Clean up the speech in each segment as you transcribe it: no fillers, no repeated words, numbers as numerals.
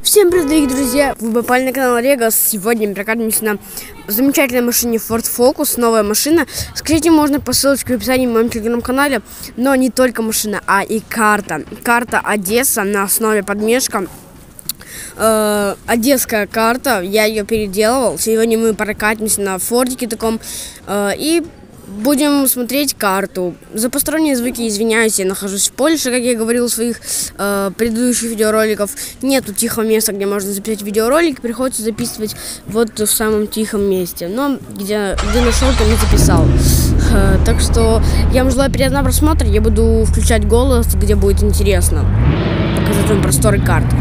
Всем привет, дорогие друзья! Вы попали на канал Регос. Сегодня мы прокатимся на замечательной машине Ford Focus. Новая машина. Скачать можно по ссылочке в описании в моем телеграм-канале. Но не только машина, а и карта. Карта Одесса на основе подмешка. Одесская карта. Я ее переделывал. Сегодня мы прокатимся на фордике таком. И будем смотреть карту. За посторонние звуки извиняюсь, я нахожусь в Польше, как я говорил в своих предыдущих видеороликах. Нету тихого места, где можно записать видеоролик, приходится записывать вот в самом тихом месте. Но где нашел, то не записал. Так что я вам желаю приятного просмотра, я буду включать голос, где будет интересно показать вам просторы карты.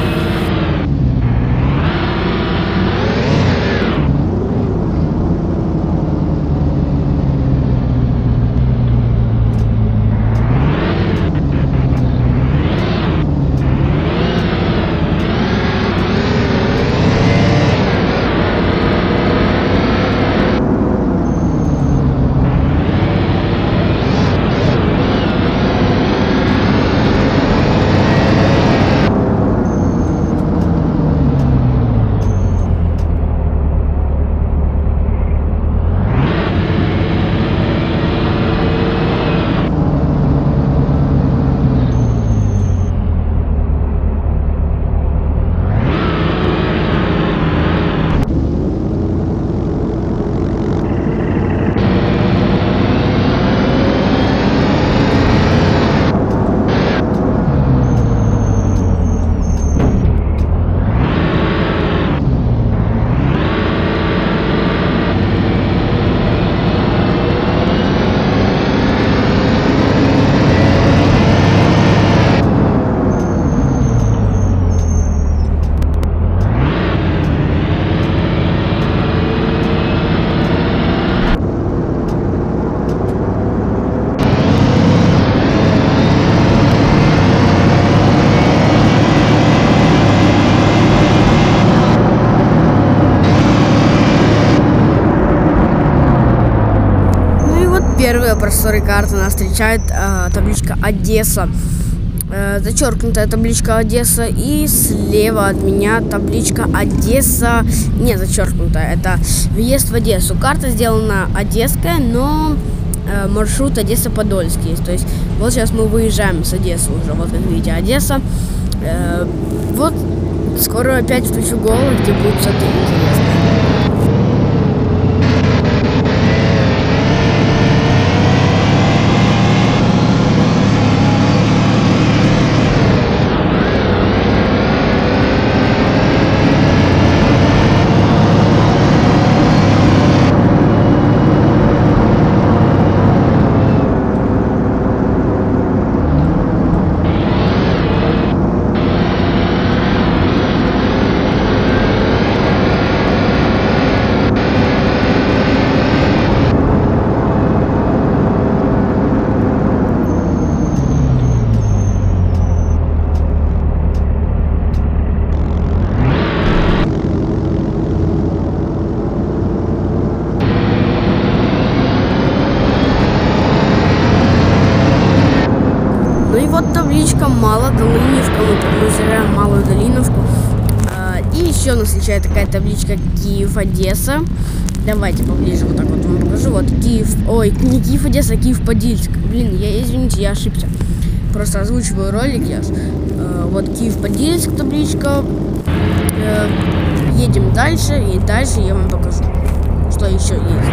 Первые просторы карты нас встречает табличка Одесса, зачеркнутая табличка Одесса, и слева от меня табличка Одесса не зачеркнутая, это въезд в Одессу. Карта сделана одесская, но маршрут Одесса-Подольский есть. То есть вот сейчас мы выезжаем с Одессы уже, вот как видите, Одесса. Вот скоро опять включу голову, где будет что-то интересное. Вот табличка Малодолиневка, мы подъезжаем Малую Долиновку. И еще нас встречает такая табличка Киев-Одесса. Давайте поближе вот так вот вам покажу. Вот Киев, ой, не Киев-Одесса, а Киев-Подольск. Блин, извините, я ошибся. Просто озвучиваю ролик я. Вот Киев-Подольск табличка. Едем дальше, и дальше я вам покажу, что еще есть.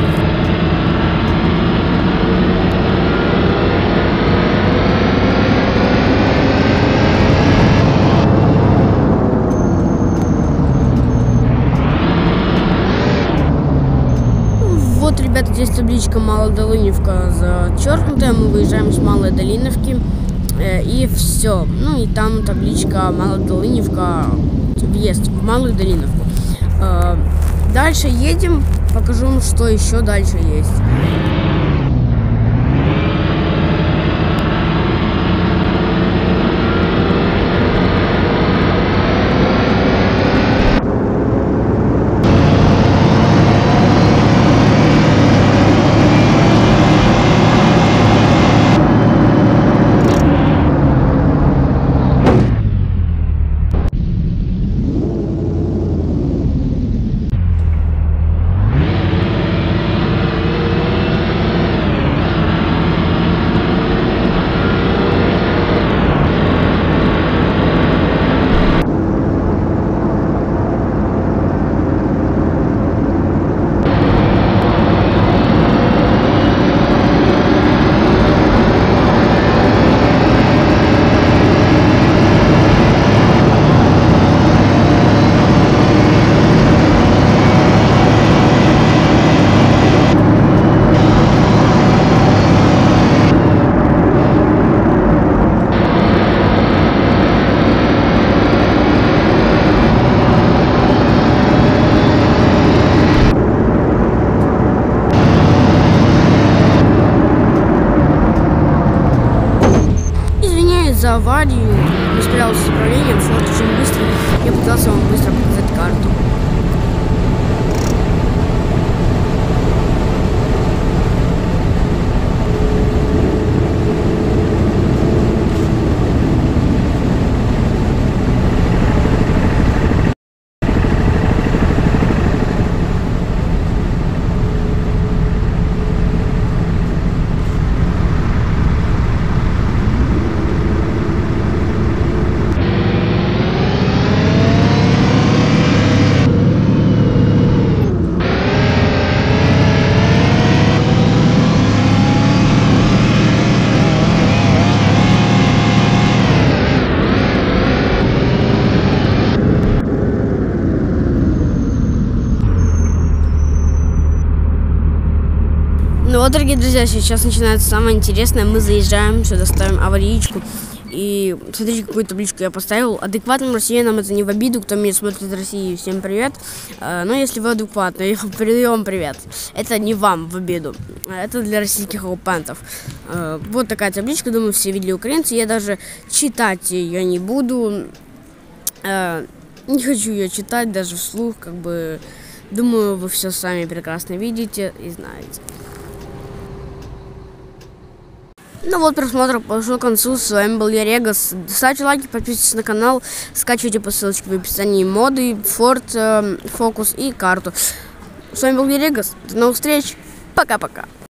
Вот, ребята, здесь табличка Малодолиневка зачеркнутая, мы выезжаем с Малой Долиновки, и все. Ну и там табличка Малодолиневка, въезд в Малую Долиновку. Дальше едем, покажу вам, что еще дальше есть. аварию, не справился с управлением, форт очень быстро, я пытался вам быстро показать карту. Ну вот, дорогие друзья, сейчас начинается самое интересное. Мы заезжаем, сюда ставим аварийку. И смотрите, какую табличку я поставил. Адекватным россиянам это не в обиду, кто меня смотрит из России, всем привет. Но если вы адекватны, передаю вам привет. Это не вам в обиду, это для российских оккупантов. Вот такая табличка, думаю, все видели украинцы. Я даже читать ее не буду. Не хочу ее читать даже вслух, как бы. Думаю, вы все сами прекрасно видите и знаете. Ну вот, просмотр подошел к концу. С вами был я, Регас. Ставьте лайки, подписывайтесь на канал, скачивайте по ссылочке в описании моды, форт, фокус и карту. С вами был я, Регас. До новых встреч. Пока-пока.